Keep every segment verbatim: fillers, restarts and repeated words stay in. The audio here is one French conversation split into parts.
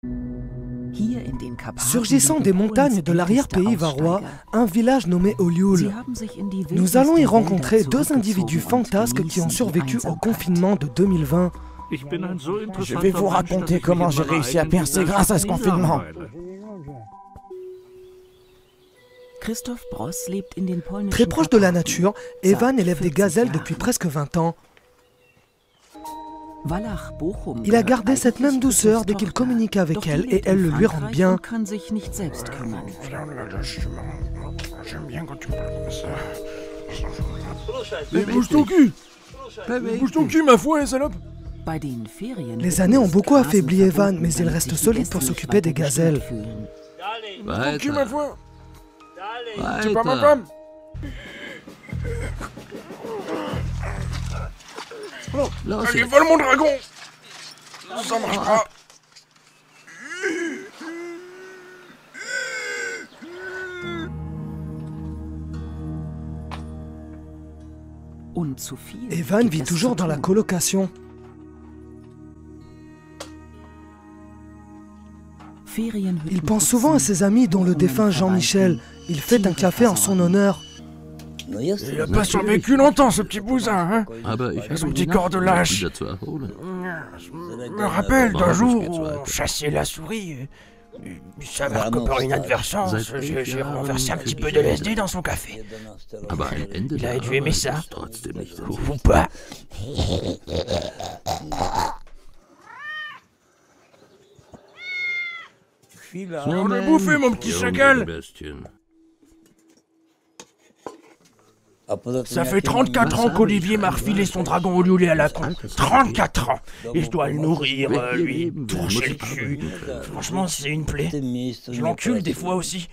Surgissant des montagnes de l'arrière-pays varois, un village nommé Olioul. Nous allons y rencontrer deux individus fantasques qui ont survécu au confinement de deux mille vingt. Je vais vous raconter comment j'ai réussi à percer grâce à ce confinement. Très proche de la nature, Evan élève des gazelles depuis presque vingt ans. Il a gardé cette même douceur dès qu'il communique avec elle et elle le lui rend bien. J'aime bien quand tu me parles comme ça. Mais bouge ton cul! Bouge ton cul, ma foi, salope! Les années ont beaucoup affaibli Evan, mais il reste solide pour s'occuper des gazelles. Ton cul, ma foi! C'est pas ma femme! Là, allez, vole mon dragon! Ça marche pas! Evan vit toujours dans la colocation. Il pense souvent à ses amis dont le défunt Jean-Michel. Il fait un café en son honneur. Il a pas survécu longtemps, ce petit bousin, hein? Ah bah, ich son petit corps de lâche. Je me rappelle d'un jour où on chassait la souris. Il s'avère que par inadvertance, j'ai renversé un petit peu de L S D dans son café. Il a dû aimer ça. Ou pas. On l'a bouffé, mon petit chacal! Ça fait trente-quatre ans qu'Olivier m'a refilé son dragon au lieu à la con. trente-quatre ans! Et je dois le nourrir, euh, lui torcher le cul. Franchement, c'est une plaie. Je l'encule des fois aussi.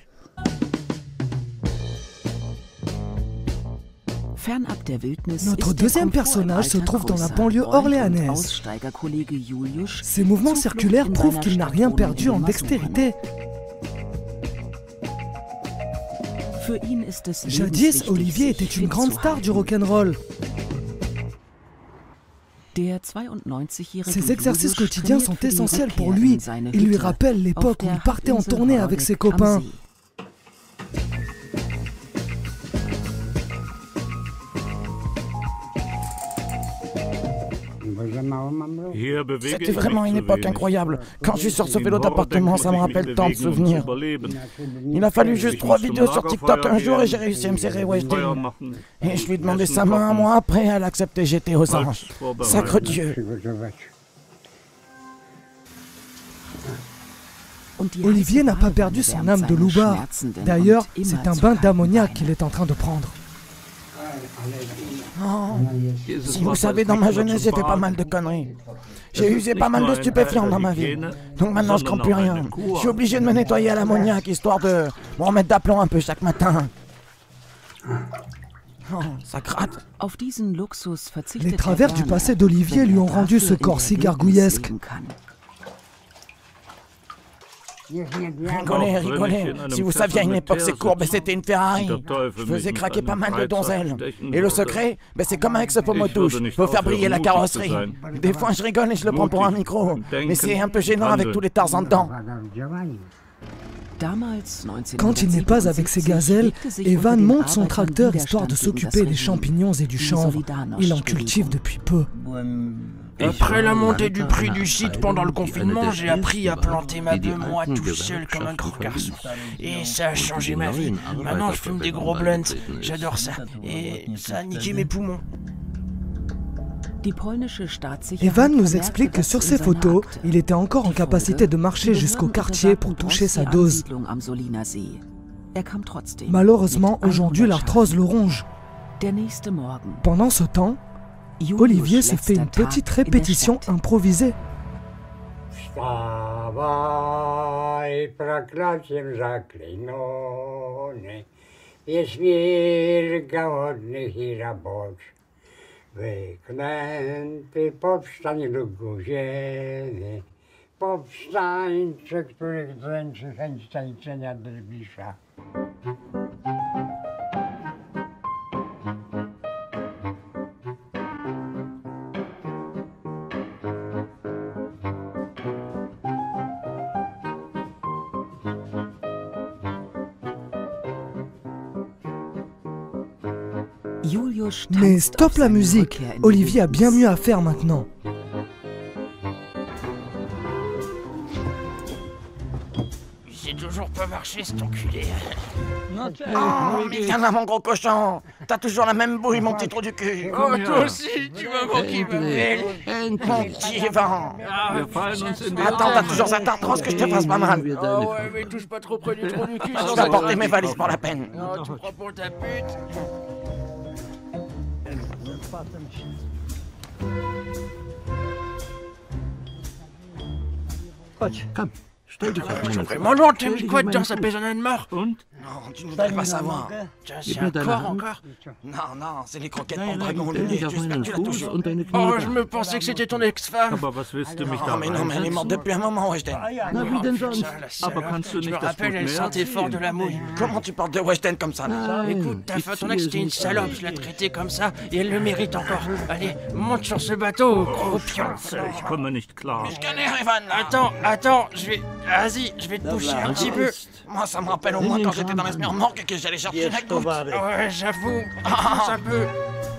Notre deuxième personnage se trouve dans la banlieue orléanaise. Ses mouvements circulaires prouvent qu'il n'a rien perdu en dextérité. Jadis, Olivier était une grande star du rock'n'roll. Ses exercices quotidiens sont essentiels pour lui. Ils lui rappellent l'époque où il partait en tournée avec ses copains. C'était vraiment une époque incroyable. Quand je suis sur ce vélo d'appartement, ça me rappelle tant de souvenirs. Il a fallu juste trois vidéos sur TikTok un jour et j'ai réussi à me serrer Weshden. Et je lui ai demandé sa main un mois après, elle a accepté, j'étais aux anges. Sacre Dieu. Olivier n'a pas perdu son âme de loupard. D'ailleurs, c'est un bain d'ammoniac qu'il est en train de prendre. Oh. Si vous savez, dans ma jeunesse, j'ai fait pas mal de conneries. J'ai usé pas mal de stupéfiants dans ma vie. Donc maintenant, je ne compte plus rien. Je suis obligé de me nettoyer à l'ammoniac, histoire de me remettre d'aplomb un peu chaque matin. Oh, ça gratte. Les travers du passé d'Olivier lui ont rendu ce corps si gargouillesque. Rigolez, rigolez. Si vous saviez à une époque, ces courbes, c'était une Ferrari. Je faisais craquer pas mal de donzelles. Et le secret, ben c'est comme avec ce pommeau touche. Faut faire briller la carrosserie. Des fois, je rigole et je le prends pour un micro. Mais c'est un peu gênant avec tous les Tarzans dedans. Quand il n'est pas avec ses gazelles, Evan monte son tracteur histoire de s'occuper des champignons et du chanvre. Il en cultive depuis peu. Après la montée du prix du site pendant le confinement, j'ai appris à planter ma bœuf moi tout seul comme un gros garçon. Et ça a changé ma vie. Maintenant je fume des gros blunts, j'adore ça. Et ça a niqué mes poumons. Evan nous explique que sur ses photos, il était encore en capacité de marcher jusqu'au quartier pour toucher sa dose. Malheureusement, aujourd'hui l'arthrose le ronge. Pendant ce temps, Olivier se fait une petite répétition improvisée. Wyklęty powstań lugu ziemi, powstańcze, których dręczy chęć tańczenia derwisza. Mais stop la musique, Olivier a bien mieux à faire maintenant. J'ai toujours pas marché, cet enculé. Oh, mais viens là, mon gros cochon. T'as toujours la même bouille, mon petit trou du cul. Oh, toi aussi, tu m'as manqué, ma belle. Mon petit Yvan. Attends, t'as toujours cette arthrose que je te fasse pas mal. Oh ouais, mais touche pas trop près du trou du cul. Je vais apporter mes valises pour la peine. Oh, tu crois pour ta pute? Komm, stell dich auf meine Vraiment loin, t'as mis quoi dedans? Ça pèse un âne mort? Und? Non, tu ne voudrais pas savoir. Tiens, Gib c'est mir un deine corps Hand. encore? Non, non, c'est les croquettes Nein, pour dragon. nein, stell dich auf J'espère que meinen tu l'as Fuß toujours. und deine Knie. Oh, da. je me pensais que c'était ton ex-femme. Aber was willst du mich da Non, mais non, mais elle est morte reinsetzen? depuis un moment, Weshden. Na, wie denn sonst? Putain, la salope. Aber kannst du Je me nicht das rappelle, Blut elle mehr sentait fort de ziehen? la mouille. Comment tu parles de Weshden comme ça? Nein, Écoute, ta ich femme, ton ziehe ex, es c'était une nicht salope, je l'ai traitée comme ça, et elle le mérite encore. Allez, monte sur ce bateau, gros pion. Ich komme nicht klar. Je connais Evan. Attends, attends, je vais... Vas-y, je vais te toucher un petit peu. Moi, ça me rappelle au moins quand j'étais dans l'esprit en morgue et que j'allais chercher une Jetzt, goutte. Tobary. Ouais, j'avoue, un peu.